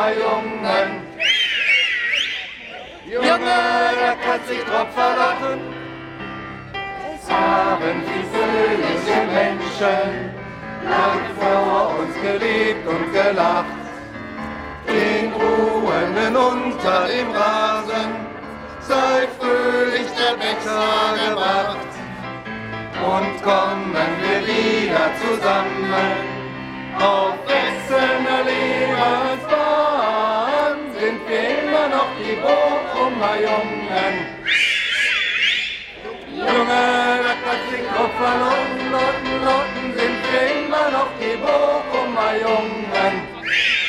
Bochumer Jungen. Junge, der kann sich drauf verlachen. Es haben die fröhliche Menschen lang vor uns gelebt und gelacht. Den Ruhenden unter dem Rasen sei fröhlich der Becher gebracht. Und kommen wir wieder zusammen auf wechselnder Lebensbahn, sind wir immer noch die Bochumer Jungen. Junge, das hat sich drauf verloren, Lotten, sind wir immer noch die Bochumer Jungen.